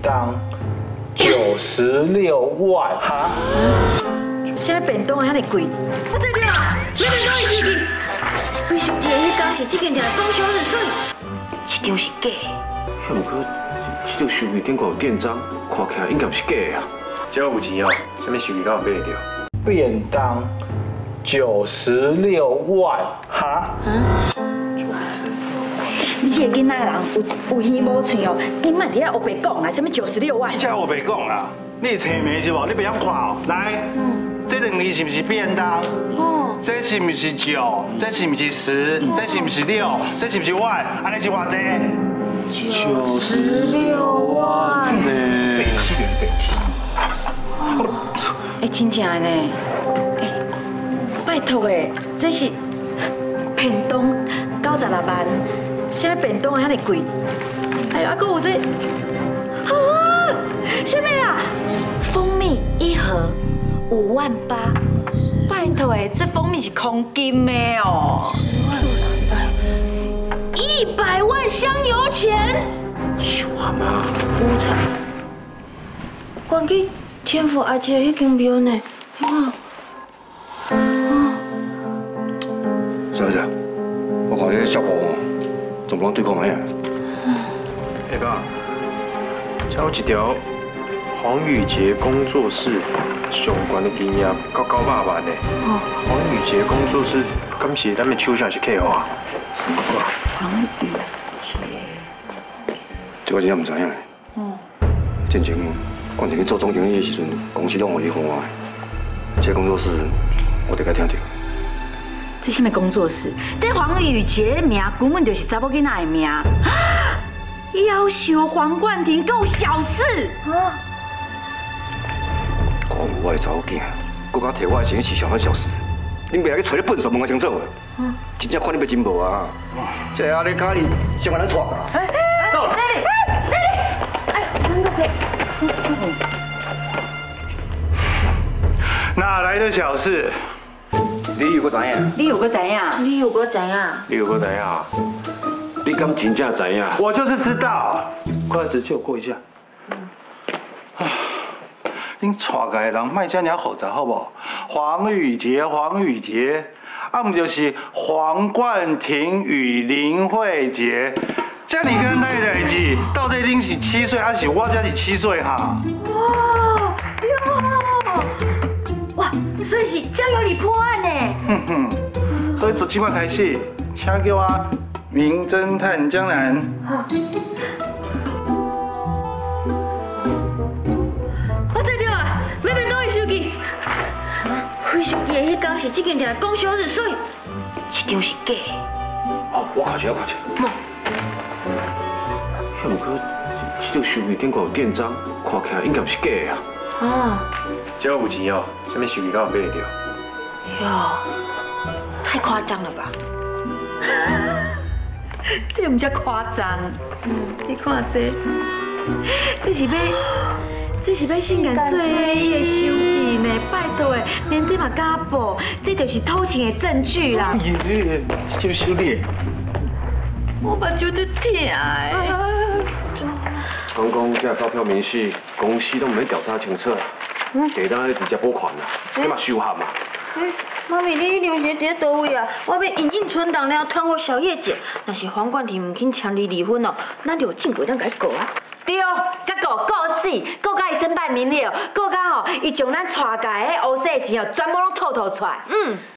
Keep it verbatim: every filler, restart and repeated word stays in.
当九十六万。哈？ 啥便当会遐尼贵？我知着啊，买便当的手机，开手机的迄天是这间店公休日，所以一张是假的。 遐毋过，这张手机顶挂有店章，看起来应该不是假的啊。只要有钱哦，啥物手机敢有买得着？ 便当九十六万。哈？ 你这个囡仔人有有耳无喙哦，你莫伫遐黑白讲啦，什么九十六万？ 你才我白讲啦，你青眉是无？你不要看哦，来。嗯 这两年是不是便当？哦，这是不是九？这是不是十？这是不是六？这是不是万？安尼是偌济？ 九十六万呢？ 白痴连白痴！ 哎，真正的呢？哎，拜托诶，这是便当九十六万，啥物便当会遐尼贵？哎呦，还佫有这，啊，啥物啊？蜂蜜一盒。 五万八，拜托哎，这蜂蜜是空金的哦。十万两百，一百万香油钱， 是我吗？ 有惨，关去天府阿姐迄间庙呢？啊， 是啊是啊，我看这个小宝哦，总不能对抗买啊。 下爸，交有一条黄宇杰工作室。 上悬的金额到九百万呢。黄宇杰工作室，敢是咱的手下是客户啊？ 黄宇杰， 这我真正唔知影。嗯。之前关前去做总经理的时阵，公司拢有伊看的。这工作室我得该听到。 这什么工作室？这黄宇杰的名根本就是查某囡仔的名。夭寿黄冠廷够小事啊！ 讲有我的查某囝，搁甲摕我的钱去上遐小事，恁袂来去找你笨手问个清楚的。真正看你要真无啊！这阿里卡里先把咱带啊！走了。丽丽，丽丽，哎，能够可以。 哪来的小事？ 你有个知影？ 你有个知影？你有个知影？ 你有个知影？你敢真正知影？ 我就是知道。快来，借我过一下。 恁带个人卖遮尔复杂好无？黄宇杰，黄宇杰，啊，唔就是黄冠廷与林慧杰，遮尔简单的代志，到底恁是七岁还是我才是七岁哈？ 哇哟！哇，所以是交由你破案呢。 哼哼，所以从今晚开始，请叫我名侦探江南。好。 开手机的迄天是这间店公休日，所以一张是假的。 好，我看一下，我看一下。遐毋过，这张手机顶挂有店章，看起来应该不是假的啊。 哦。 只要有钱哦，啥物手机敢有买得着？ 哟，太夸张了吧？这唔叫夸张，嗯，你看这，这是要。 这是要性感碎伊的手机呢，拜托的，连这嘛敢报，这就是偷情的证据啦。 耶，羞羞的。 我目睭都疼诶。 刚讲这钞票明细，公司都唔免调查清楚，地当直接拨款啦，你嘛收函嘛。 哎，妈咪，你迄张是伫倒位啊？我要影印存档了，传给小叶姐。若是黄冠廷唔肯签你离婚哦，咱就有证据当甲伊告啊。 对，甲告告死，告甲伊身败名裂，告甲吼，伊将咱带家的黑色钱哦，全部拢吐吐出来。嗯。